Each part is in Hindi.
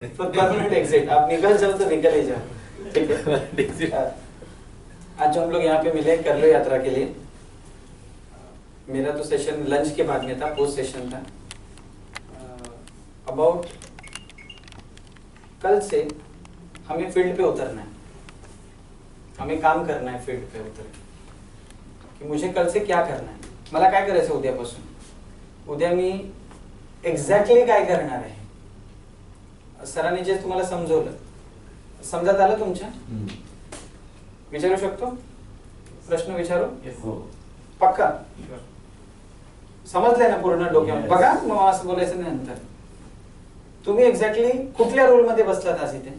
For permanent exit. आप निकल जाओ तो निकल ही जाओ, ठीक है। आज जो हम लोग यहाँ पे मिले कर लो यात्रा के लिए, मेरा तो सेशन लंच के बाद में था, पोस्ट सेशन था। अबाउट कल से हमें फील्ड पे उतरना है, हमें काम करना है फील्ड पे उतर की मुझे कल से क्या करना आहे, मला काय करायचं उद्यापासून, उद्या मी एक्झॅक्टली काय करणार आहे। सरांनी जे तुम्हाला समजवलं, समजत आलं तुमच्या? विचारू शकतो? प्रश्न विचारू? पक्का समजलंय ना पूर्ण डोक्यामध्ये? बघा मग असं बोलायचं नाही नंतर। तुम्ही एक्झॅक्टली कुठल्या रोल मध्ये बसलात आज इथे?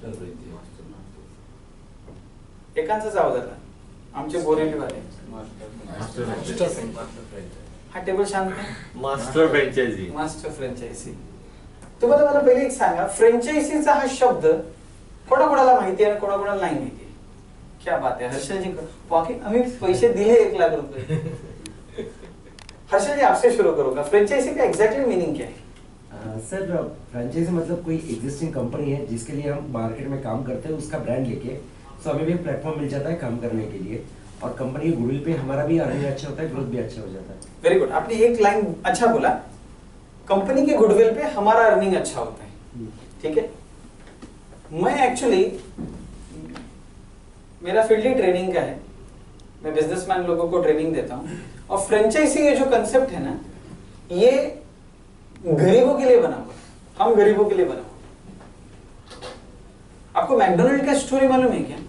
एकांचाच आवाज आला, आमचे बोरेलीवाले। हा टेबल शांत आहे। Master franchise, master franchise. तुम्हाला मला पहिले एक सांगा, फ्रँचायझीचा हा शब्द कोणाकोणाला माहिती आहे आणि कोणाकोणाला नाही माहिती आहे? क्या बात है हर्षल जी, बाकी आम्ही पैसे दिले 1 लाख रुपए। हर्षल जी आपसे शुरू करूंगा, फ्रैंचाइजी का एग्जैक्टली मीनिंग क्या है? सर फ्रैंचाइजी मतलब कोई एग्जिस्टिंग कंपनी है जिसके लिए हम मार्केट में काम करते हैं, उसका ब्रांड लेके तो हमें भी एक प्लेटफॉर्म मिल जाता है काम करने के लिए, और कंपनी की गुडविल पे हमारा भी अर्निंग अच्छा होता है, ग्रोथ भी अच्छा हो जाता है। वेरी गुड, आपने एक लाइन अच्छा बोला, कंपनी के गुडविल पे हमारा अर्निंग अच्छा होता है, ठीक है। मैं एक्चुअली मेरा फील्ड ही ट्रेनिंग का है, मैं बिजनेसमैन लोगों को ट्रेनिंग देता हूँ, और फ्रेंचाइजी ये जो कंसेप्ट है ना, ये गरीबों के लिए बना हुआ है, हम गरीबों के लिए बना हुआ। आपको मैकडोनल्ड का स्टोरी मालूम है क्या?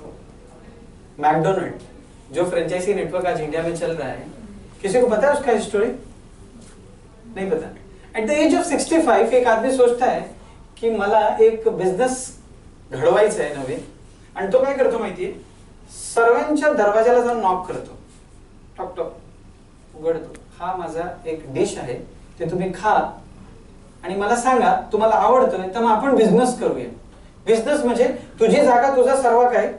मैकडोनल्ड जो फ्रेंचाइजी नेटवर्क आज इंडिया में चल रहा है, किसी को पता है उसका स्टोरी? नहीं पता। एट द एज ऑफ 65 एक आदमी सोचता है की मला एक बिझनेस घडवायचा आहे नवीन, आणि तो काय करतो माहितीये, सर्वांच्या दरवाजाला जाऊन नॉक करतो, टॉक टॉक उघडतो, हा माझा एक डिश आहे, ते तुम्ही खा आणि मला सांगा तुम्हाला आवडतं, नाही तर मग आपण बिझनेस करूया। बिझनेस म्हणजे तुझी जागा तुझा सर्व काय,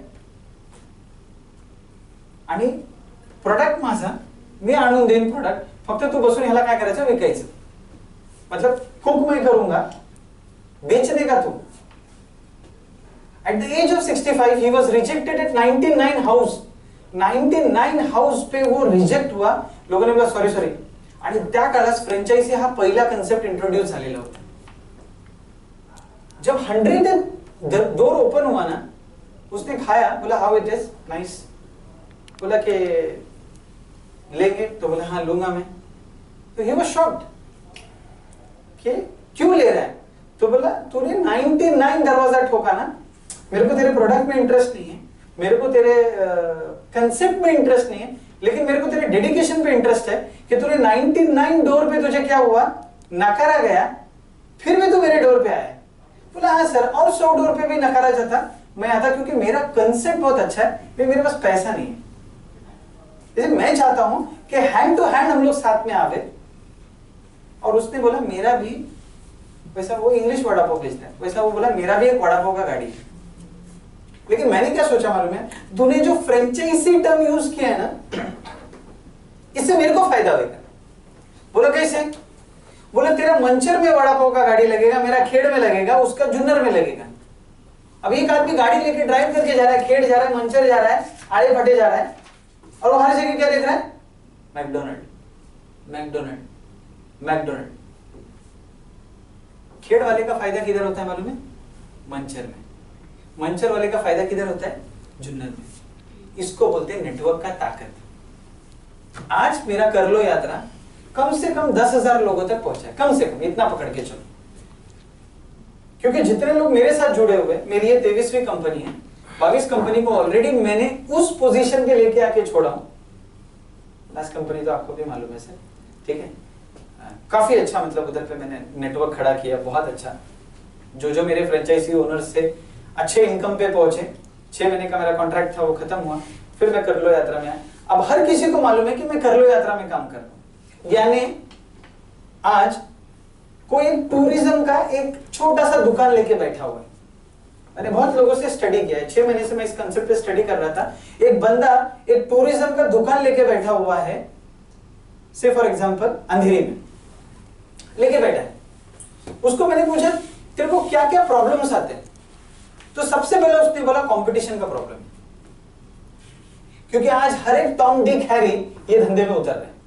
आणि प्रोडक्ट माझा, मी आणून देईन प्रोडक्ट, फक्त तू बसून ह्याला काय करायचं, विकायचं। मतलब कुक मैं करूंगा, बेचने का तू। At the age of 65 he was rejected at 99 house, 99 house पे वो रिजेक्ट हुआ, लोगों ने बोला सॉरी सॉरी, आणि त्या काळात फ्रँचाइजी हा पहिला कन्सेप्ट इंट्रोड्यूस झालेला होता। जब 100 डोर ओपन हुआ ना, उसने खाया, बोला हाउ इट इज, नाइस, बोला कि लेंगे, तो बोला हाँ लूंगा मैं, तो ही वाज शॉक्ड कि क्यों ले रहा है, तो बोला तूने 99 दरवाजा ठोका ना, मेरे को तेरे प्रोडक्ट में इंटरेस्ट नहीं है, मेरे को तेरे कंसेप्ट में इंटरेस्ट नहीं है, लेकिन मेरे को तेरे डेडिकेशन पे इंटरेस्ट है कि तूने 99 डोर पे तुझे क्या हुआ, नकारा गया, फिर भी तू मेरे डोर पे आया। बोला हाँ सर, और 100 डोर पे भी नकारा जाता, मैं आता, क्योंकि मेरा कंसेप्ट बहुत अच्छा है, मेरे पास पैसा नहीं है। इसलिए मैं चाहता हूं कि हैंड टू हैंड हम लोग साथ में आवे। और उसने बोला मेरा भी, वैसा वो इंग्लिश वड़ा पाव बेचता है, वैसा वो बोला मेरा भी एक वड़ा पाव का गाड़ी है। लेकिन मैंने क्या सोचा मालूम है, तूने जो फ्रेंचाइजी टर्म यूज किया है ना, इससे मेरे को फायदा होगा। बोला कैसे? बोले तेरा मंचर में वड़ा पाव का गाड़ी लगेगा, मेरा खेड़ में लगेगा, उसका जुन्नर में लगेगा। अब एक आदमी गाड़ी लेके ड्राइव करके जा रहा है, खेड़ जा रहा है, मंचर जा रहा है, आड़े फटे जा रहा है, और वो हर जगह क्या देख रहा है, मैकडोनल्ड मैकडोनल्ड मैकडोनल्ड। खेड़ वाले का फायदा किधर होता है मालूम है? मंचर में। मंचर वाले का फायदा किधर होता है? जुन्नर में। इसको बोलते हैं नेटवर्क का ताकत। आज मेरा कर लो यात्रा कम से कम 10,000 लोगों तक पहुंचा है, कम से कम इतना पकड़ के चलो, क्योंकि जितने लोग मेरे साथ जुड़े हुए, मेरी ये 23वीं कंपनी है, 22 कंपनी को ऑलरेडी मैंने उस पोजीशन पे लेके आके छोड़ा हूं। लास्ट कंपनी तो आपको भी मालूम है सर, ठीक है। काफी अच्छा, मतलब उधर पे मैंने नेटवर्क खड़ा किया, बहुत अच्छा। जो मेरे फ्रेंचाइजी ओनर्स थे अच्छे इनकम पे पहुंचे। 6 महीने का मेरा कॉन्ट्रैक्ट था, वो खत्म हुआ, फिर मैं कर लो यात्रा में आया। अब हर किसी को मालूम है कि मैं कर लो यात्रा में काम कर रहा हूं। यानी आज कोई टूरिज्म का एक छोटा सा दुकान लेके बैठा हुआ है। मैंने बहुत लोगों से स्टडी किया है, 6 महीने से मैं इस कंसेप्ट पे स्टडी कर रहा था। एक बंदा एक टूरिज्म का दुकान लेके बैठा हुआ है, से फॉर एग्जांपल अंधेरी में लेके बैठा है। उसको मैंने पूछा तेरे को क्या क्या प्रॉब्लम्स आते हैं? तो सबसे पहले उसने बोला कंपटीशन का प्रॉब्लम, क्योंकि आज हर एक टॉम डिक हैरी ये धंधे में उतर रहे हैं।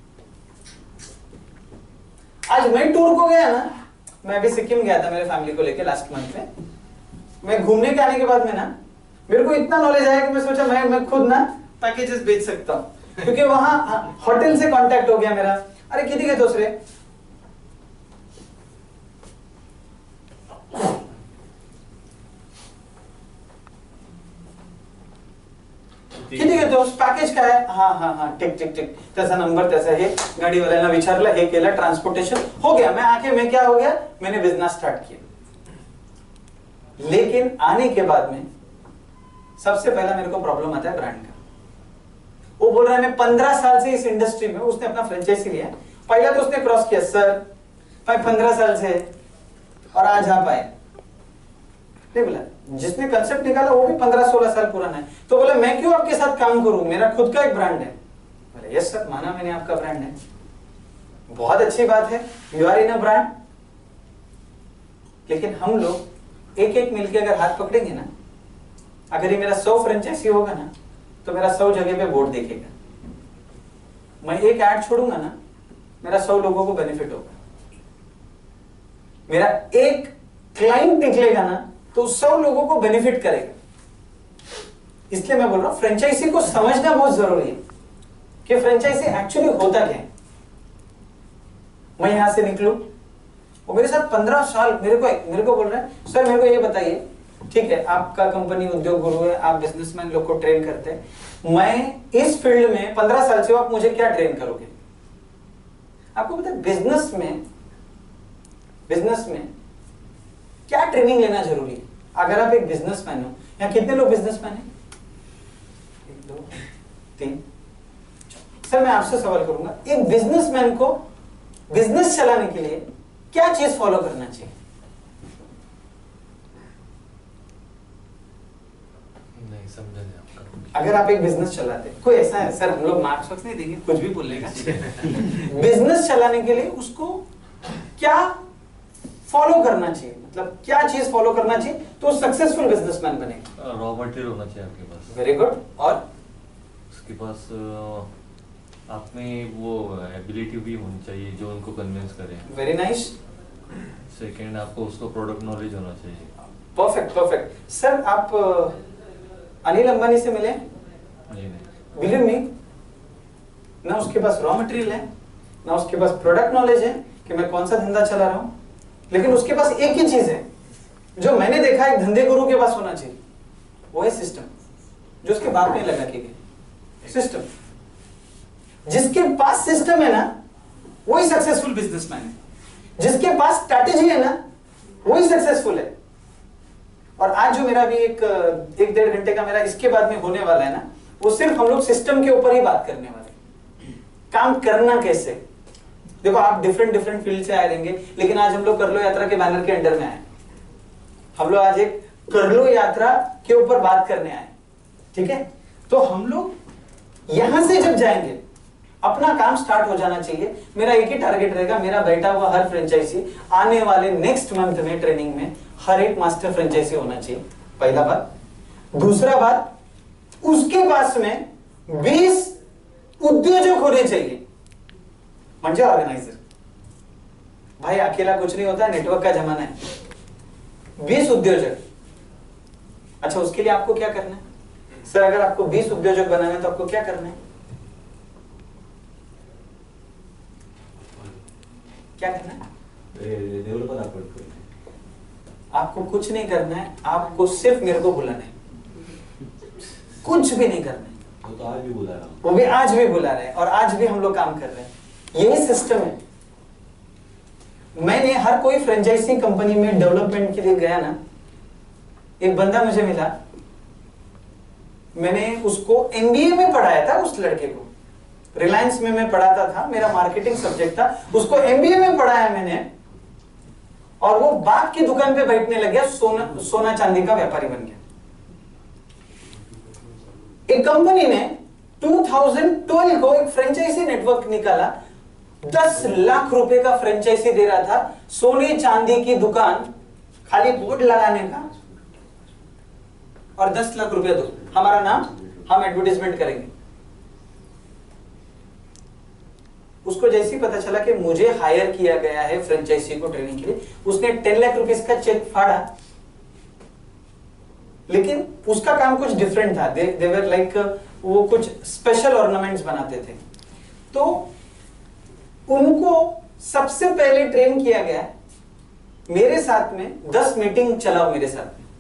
आज मैं टूर को गया ना, मैं अभी सिक्किम गया था मेरे फैमिली को लेके लास्ट मंथ में। मैं घूमने के आने के बाद में ना मेरे को इतना नॉलेज आया कि मैं सोचा मैं खुद ना पैकेजेस बेच सकता हूं, क्योंकि वहां होटल से कांटेक्ट हो गया मेरा। अरे किती घेतोस रे? किती घेतोस? पॅकेज काय? हा टिक टिक टिक, त्याचा नंबर त्याचा हे, गाडीवाल्याला विचारलं, हे केलं, ट्रांसपोर्टेशन हो गया। मैं क्या हो गया, मैंने बिजनेस स्टार्ट किया। लेकिन आने के बाद में सबसे पहला मेरे को प्रॉब्लम आता है ब्रांड का। वो बोल रहा है मैं 15 साल से इस इंडस्ट्री में, उसने अपना फ्रेंचाइजी लिया। पहला तो उसने क्रॉस किया, सर मैं 15 साल से और आज आप आए। नहीं बोला, जिसने कंसेप्ट निकाला वो भी 15-16 साल पुराना है। तो बोला मैं क्यों आपके साथ काम करूं, मेरा खुद का एक ब्रांड है। बोले यस सर, माना मैंने आपका ब्रांड है, बहुत अच्छी बात है, you are in a brand. लेकिन हम लोग एक एक मिलके अगर हाथ पकड़ेंगे ना, अगर ये मेरा 100 फ्रेंचाइजी होगा ना, तो मेरा 100 जगह पे बोर्ड देखेगा। मैं एक ऐड छोड़ूंगा ना, मेरा 100 लोगों को बेनिफिट होगा। मेरा एक क्लाइंट निकलेगा ना, तो 100 लोगों को बेनिफिट करेगा। इसलिए मैं बोल रहा हूं फ्रेंचाइजी को समझना बहुत जरूरी है कि फ्रेंचाइजी एक्चुअली होता क्या है। मैं यहां से निकलूं, वो मेरे साथ 15 साल मेरे को बोल रहे हैं, सर मेरे को ये बताइए, ठीक है आपका कंपनी उद्योग गुरु है, आप बिजनेसमैन लोग को ट्रेन करते हैं, मैं इस फील्ड में 15 साल से, आप मुझे क्या ट्रेन करोगे? आपको पता है बिजनेस में क्या ट्रेनिंग लेना जरूरी है? अगर आप एक बिजनेसमैन हो, यहाँ कितने लोग बिजनेसमैन हैं? 1 2 3। सर मैं आपसे सवाल करूंगा, एक बिजनेसमैन को बिजनेस चलाने के लिए क्या चीज फॉलो करना चाहिए? नहीं समझा नहीं आपका। अगर आप एक बिजनेस चलाते हैं, कोई ऐसा है सर हम लोग मार्क्स वक्त नहीं देंगे, कुछ भी बोलने का। बिजनेस चलाने के लिए उसको क्या फॉलो करना चाहिए, मतलब क्या चीज फॉलो करना चाहिए तो सक्सेसफुल बिजनेसमैन बनेगा? रॉ मटेरियल होना चाहिए आपके पास। Very good. और उसके पास आप में वो एबिलिटी भी होनी चाहिए जो उनको कन्विंस करे। Very nice. सेकंड आपको उसको प्रोडक्ट नॉलेज होना चाहिए। परफेक्ट। सर आप अनिल अंबानी से मिले? जी नहीं। बिलीव मी, ना उसके पास रॉ मटेरियल है, ना उसके पास प्रोडक्ट नॉलेज है कि मैं कौन सा धंधा चला रहा हूं, लेकिन उसके पास एक ही चीज है जो मैंने देखा एक धंधे गुरु के पास होना चाहिए, वो है सिस्टम, जो उसके बाप ने लगा के गए। सिस्टम, जिसके पास सिस्टम है ना वही सक्सेसफुल बिजनेसमैन है, जिसके पास स्ट्रैटेजी है ना वही सक्सेसफुल है। और आज जो मेरा भी एक 1-1.5 घंटे का मेरा इसके बाद में होने वाला है ना, वो सिर्फ हम लोग सिस्टम के ऊपर ही बात करने वाले हैं, काम करना कैसे। देखो आप डिफरेंट फील्ड से आए रहेंगे, लेकिन आज हम लोग कर लो यात्रा के बैनर के अंडर में आए। हम लोग आज एक कर लो यात्रा के ऊपर बात करने आए, ठीक है। तो हम लोग यहां से जब जाएंगे, अपना काम स्टार्ट हो जाना चाहिए। मेरा एक ही टारगेट रहेगा, मेरा बैठा हुआ हर फ्रेंचाइजी आने वाले नेक्स्ट मंथ में ट्रेनिंग में हर एक मास्टर फ्रेंचाइजी होना चाहिए, पहला बात। दूसरा बात, उसके पास में 20 उद्योजक होने चाहिए, म्हणजे ऑर्गेनाइजर। भाई अकेला कुछ नहीं होता, नेटवर्क का जमाना है। 20 उद्योजक। अच्छा उसके लिए आपको क्या करना है? सर अगर आपको 20 उद्योजक बनाना है तो आपको क्या करना है? क्या करना है? डेवलपर अपॉइंट करना है। आपको कुछ नहीं करना है, आपको सिर्फ मेरे को बुलाना है, कुछ भी नहीं करना है। वो तो आज भी बुला रहा हूँ, वो भी आज भी बुला रहे हैं और आज भी हम लोग काम कर रहे हैं। यही सिस्टम है। मैंने हर कोई फ्रेंचाइजी कंपनी में डेवलपमेंट के लिए गया ना, एक बंदा मुझे मिला, मैंने उसको एमबीए में पढ़ाया था। उस लड़के को रिलायंस में मैं पढ़ाता था, मेरा मार्केटिंग सब्जेक्ट था, उसको एमबीए में पढ़ाया मैंने, और वो बाप की दुकान पे बैठने लग गया, सोना चांदी का व्यापारी बन गया। एक कंपनी ने 2012 को एक फ्रेंचाइजी नेटवर्क निकाला, 10 लाख रुपए का फ्रेंचाइजी दे रहा था, सोने चांदी की दुकान खाली बोर्ड लगाने का और 10 लाख रुपया दो, हमारा नाम, हम एडवर्टाइजमेंट करेंगे। उसको जैसे ही पता चला कि मुझे हायर किया गया है फ्रेंचाइजी को ट्रेनिंग के लिए, उसने 10 लाख रुपीस का चेक फाड़ा, लेकिन उसका काम कुछ डिफरेंट था। दे वर लाइक, वो कुछ स्पेशल ऑर्नामेंट्स बनाते थे। तो उनको सबसे पहले ट्रेन किया गया मेरे साथ में, 10 मीटिंग चलाओ मेरे साथ में,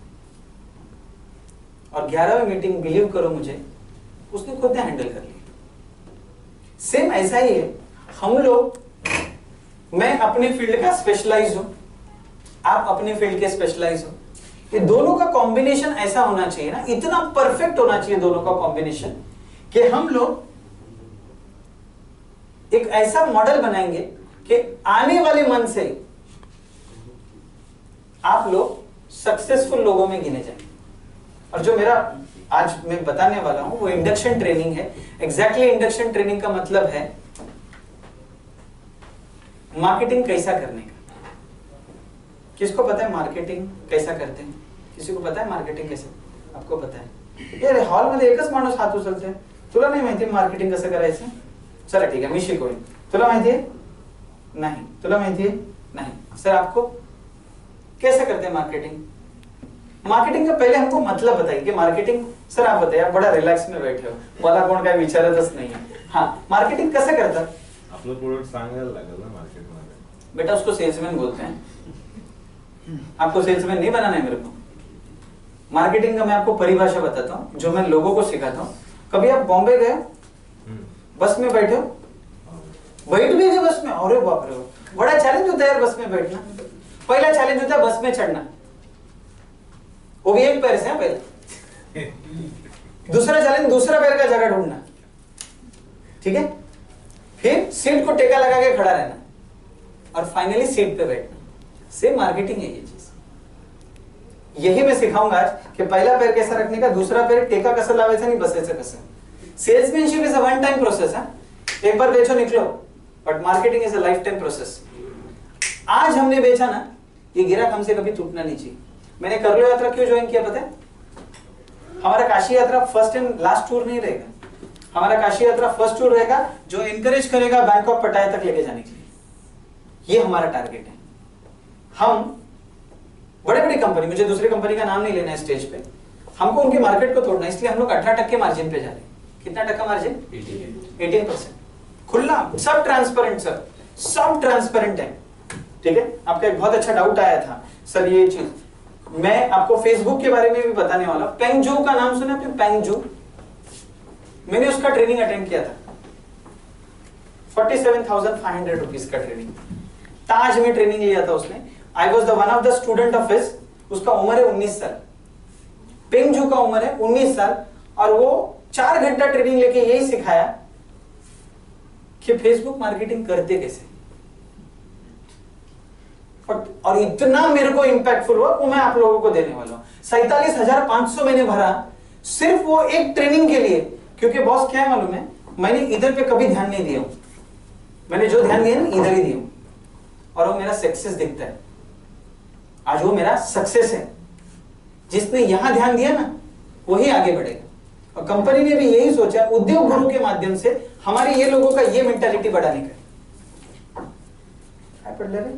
और 11वीं मीटिंग बिलीव करो मुझे उसने खुद ने हैंडल कर लिया। सेम ऐसा ही है, हम लोग, मैं अपने फील्ड का स्पेशलाइज हूं, आप अपने फील्ड के स्पेशलाइज हो, ये दोनों का कॉम्बिनेशन ऐसा होना चाहिए ना, इतना परफेक्ट होना चाहिए दोनों का कॉम्बिनेशन कि हम लोग एक ऐसा मॉडल बनाएंगे कि आने वाले मंथ से आप लोग सक्सेसफुल लोगों में गिने जाएंगे। और जो मेरा आज मैं बताने वाला हूं वो इंडक्शन ट्रेनिंग है। एग्जैक्टली इंडक्शन ट्रेनिंग का मतलब है मार्केटिंग कैसा करने का। किसको पता है मार्केटिंग कैसा करते हैं? किसी को पता है मार्केटिंग कैसे? आपको पता है? यार हॉल मध्ये एकच माणूस हात उचलते, तुला नाही माहिती मार्केटिंग कसं करायचं? चला ठीक है, मी शिकवेन। तुला माहिती है? नहीं। तुला माहिती है? नहीं। सर आपको कैसे करते हैं मार्केटिंग? मार्केटिंग का पहले हमको मतलब बताइए कि मार्केटिंग, सर आप बताइए, आप बड़ा रिलॅक्स में बैठे हो, मला कोण काय विचारतच नाही है। हाँ, मार्केटिंग कसं करतात? आपलं प्रोडक्ट सांगायला लागेल ना मार्केटमध्ये। बेटा उसको सेल्समैन बोलते हैं, आपको सेल्समैन नहीं बनाना है मेरे को। मार्केटिंग का मैं आपको परिभाषा बताता हूँ जो मैं लोगों को सिखाता हूँ। कभी आप बॉम्बे गए, बस में बैठे हो, बैठ भी गए बस में, अरे बाप रे, बड़ा चैलेंज होता है यार बस में बैठना। पहला चैलेंज होता है बस में चढ़ना, वो भी एक पैर से है पहले। दूसरा चैलेंज, दूसरा पैर का जगह ढूंढना, ठीक है। फिर सीट को टेका लगा के खड़ा रहना, और फाइनली सीट पे बैठना। सेम मार्केटिंग है ये चीज। यही मैं सिखाऊंगा आज कि पहला पैर कैसा रखने का, दूसरा पैर टेका कसं लावायचं आणि बसायचं कसं। Salesmanship is a one time process है, एक बार बेचो निकलो, but marketing is a lifetime process. आज हमने बेचा ना, ये गिराक हमसे कभी टूटना नहीं चाहिए। मैंने करलो यात्रा क्यों ज्वाइन किया पता है? हमारा काशी यात्रा फर्स्ट एंड लास्ट टूर नहीं रहेगा। हमारा काशी यात्रा फर्स्ट टूर रहेगा जो एनकरेज करेगा बैंकॉक पटाया तक लेके जाने के लिए। ये हमारा टारगेट है। हम बड़े बड़ी कंपनी, मुझे दूसरी कंपनी का नाम नहीं लेना है स्टेज पे, हमको उनके मार्केट को तोड़ना, इसलिए हम लोग 18% मार्जिन पे जा रहे हैं। कितना टक्का मार्जिन? 18%। खुला, सब ट्रांसपेरेंट सर, सब ट्रांसपेरेंट है, ठीक है। आपका एक बहुत अच्छा डाउट आया था सर ये चीज, मैं आपको फेसबुक के बारे में भी बताने वाला। पेंगजू का नाम सुना आपने? पेंगजू, मैंने उसका ट्रेनिंग अटेंड किया था, 47,500 रुपीज का ट्रेनिंग। ताज में ट्रेनिंग लिया था उसने। I was the one of the student of his. उसका उम्र है 19 साल, पेंगजू का उम्र है 19 साल, और वो 4 घंटा ट्रेनिंग लेके यही सिखाया कि फेसबुक मार्केटिंग करते कैसे। और इतना मेरे को इंपैक्टफुल हुआ, वो मैं आप लोगों को देने वाला हूं। 47,500 मैंने भरा सिर्फ वो एक ट्रेनिंग के लिए, क्योंकि बॉस क्या है मालूम है, मैंने इधर पे कभी ध्यान नहीं दिया। मैंने जो ध्यान दिया ना इधर ही दिया, और वो मेरा सक्सेस दिखता है आज। वो मेरा सक्सेस है। जिसने यहां ध्यान दिया ना वही आगे बढ़ेगा। और कंपनी ने भी यही सोचा उद्योग गुरु के माध्यम से हमारे ये लोगों का ये मेंटालिटी बढ़ाने का। क्या पढ़ ले रहे?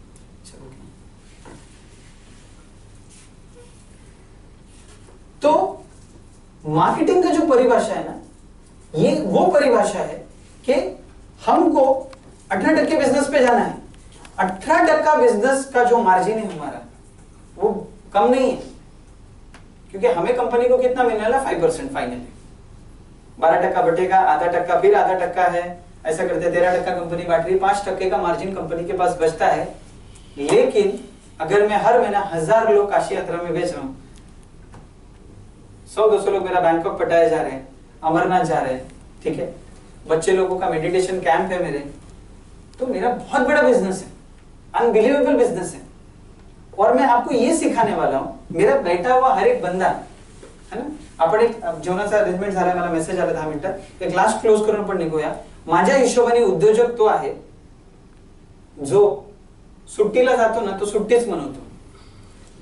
तो मार्केटिंग का जो परिभाषा है ना, ये वो परिभाषा है कि हमको 18% बिजनेस पे जाना है। 18% बिजनेस का जो मार्जिन है हमारा वो कम नहीं है, क्योंकि हमें कंपनी को कितना मिलने वाला? 5% फाइनली। 12% बटेगा, आधा टक्का, फिर आधा टक्का है, ऐसा करते 13% कंपनी बांट रही, 5% का मार्जिन कंपनी के पास बचता है। लेकिन अगर मैं हर महीना 1000 लोग काशी यात्रा में बेच रहा हूं, 100-200 लोग मेरा बैंकॉक पटाया जा रहे हैं, अमरनाथ जा रहे हैं, ठीक है, बच्चे लोगों का मेडिटेशन कैंप है मेरे, तो मेरा बहुत बड़ा बिजनेस है, अनबिलीवेबल बिजनेस है। और मैं आपको ये सिखाने वाला हूं, मेरा बैठा हुआ हर एक बंदा है ना, आपण एक जेवणाचा अरेंजमेंट झाला, मला मेसेज आला 10 मिनिटात, एक लास्ट क्लोज करून पण निघूया। माझ्या हिशोबाने उद्योजक तो आहे जो सुट्टीला जातो ना तो सुट्टीच मनवतो,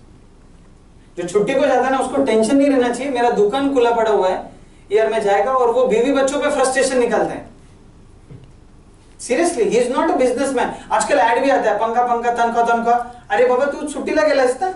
जो छुट्टी को जाता है ना उसको टेंशन नहीं रहना चाहिए, मेरा दुकान खुला पड़ा हुआ है ईयर में जाएगा, और वो बीवी बच्चों पे फ्रस्ट्रेशन निकालते हैं। Seriously, he is not a businessman. आजकल ऐड भी आता है, पंखा पंखा तनख्वाह तनख्वाह। अरे बाबा तू सुट्टीला गेलास ना,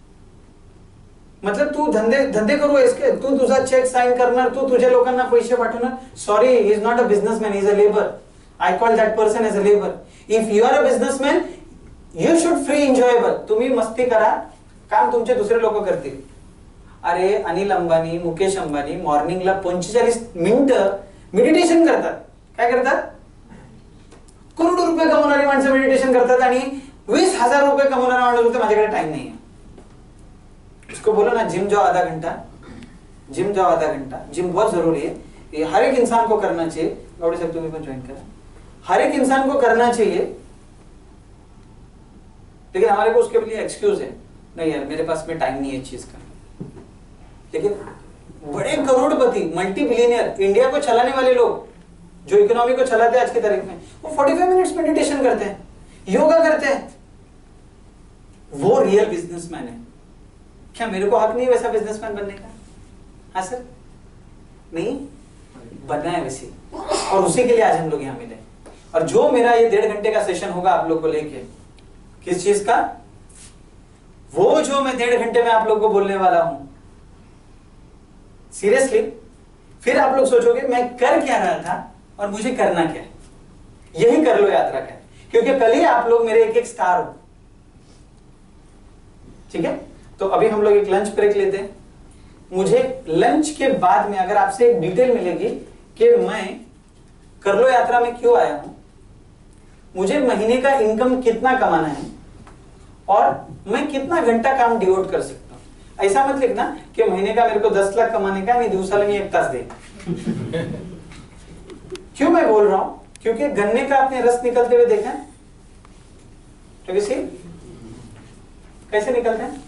मतलब तू धंदे करू इसके, तू तुझा चेक साइन करणार, तू तुझ्या लोकांना पैसे पाठवणार. Sorry, he is not a businessman, he is a labour. I call that person as a labour. If you are a businessman you should free enjoyable. तुम्ही मस्ती करा, काम तुमचे दुसरे लोक करतील. अरे अनिल अंबानी, मुकेश अंबानी मॉर्निंगला 45 मिनिटं मेडिटेशन करतात. काय करतात? करोडो रुपये कमवणारी माणसं मेडिटेशन करतात, आणि 20,000 रुपये कमवणारा माणूस होते माझ्याकडे टाइम नाही है. उसको बोलो ना जिम जाओ आधा घंटा, जिम जाओ आधा घंटा. जिम बहुत जरूरी है, ये हर एक इंसान को करना चाहिए. गौड़ी साहब तुम्हें भी ज्वाइन करा. हर एक इंसान को करना चाहिए, लेकिन हमारे को उसके लिए एक्सक्यूज है, नहीं यार मेरे पास में टाइम नहीं है इस चीज का. लेकिन बड़े करोड़पति, मल्टी बिलियनियर, इंडिया को चलाने वाले लोग जो इकोनॉमी को चलाते हैं आज की तारीख में, वो 45 मिनट्स मेडिटेशन करते हैं, योगा करते हैं. वो रियल बिजनेसमैन है. क्या मेरे को हक नहीं है वैसा बिजनेसमैन बनने का? हाँ सर, नहीं बनना है वैसे, और उसी के लिए आज हम लोग यहाँ मिले. और जो मेरा ये 1.5 घंटे का सेशन होगा आप लोग को लेके, किस चीज का, वो जो मैं 1.5 घंटे में आप लोग को बोलने वाला हूं, सीरियसली, फिर आप लोग सोचोगे मैं कर क्या रहा था और मुझे करना क्या है. यही कर लो यात्रा का, क्योंकि कल ही आप लोग मेरे एक स्टार हो. ठीक है, तो अभी हम लोग एक लंच ब्रेक लेते हैं. मुझे लंच के बाद में अगर आपसे एक डिटेल मिलेगी कि मैं कर लो यात्रा में क्यों आया हूं, मुझे महीने का इनकम कितना कमाना है, और मैं कितना घंटा काम डिवोट कर सकता हूं. ऐसा मत लिखना कि महीने का मेरे को 10 लाख कमाने का, नहीं दिवसाला मी 1 तास दे. क्यों मैं बोल रहा हूं? क्योंकि गन्ने का आपने रस निकलते हुए देखा है. कैसे निकलते हैं?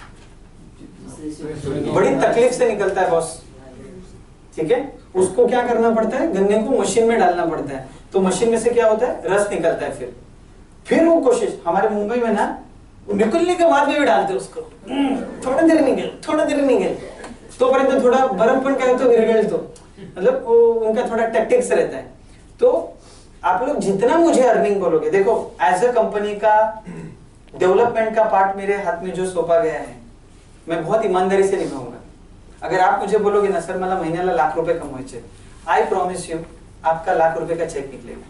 बड़ी तकलीफ से निकलता है बॉस. ठीक है, उसको क्या करना पड़ता है, गन्ने को मशीन में डालना पड़ता है, तो मशीन में से क्या होता है, रस निकलता है. फिर वो कोशिश, हमारे मुंबई में ना निकलने के बाद में भी डालते उसको, थोड़ा देर निकल, तो पर्यंत थोड़ा बर्फ पण काय होतो, विरघळतो. मतलब वो उनका थोड़ा टैक्टिक्स रहता है. तो आप लोग जितना मुझे अर्निंग बोलोगे, देखो एज अ कंपनी का डेवलपमेंट का पार्ट मेरे हाथ में जो सौंपा गया है, मैं बहुत ईमानदारी से निभाऊंगा. अगर आप मुझे बोलोगे ना सर मला महीन्याला लाख रुपए कमवायचे, आई प्रॉमिस यू आपका लाख रुपए का चेक निकलेगा.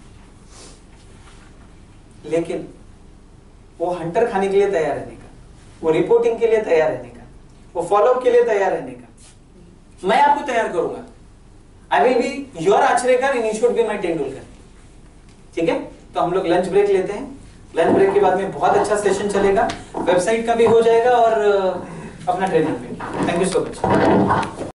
लेकिन वो हंटर खाने के लिए तैयार रहने का, वो रिपोर्टिंग के लिए तैयार रहने का, वो फॉलोअप के लिए तैयार रहने का, मैं आपको तैयार करूंगा. I will be your Achrekar and you should be my Tendulkar. ठीक है, तो हम लोग लंच ब्रेक लेते हैं. लंच ब्रेक के बाद में बहुत अच्छा सेशन चलेगा, वेबसाइट का भी हो जाएगा और अपना ट्रेनिंग पे. Thank you so much.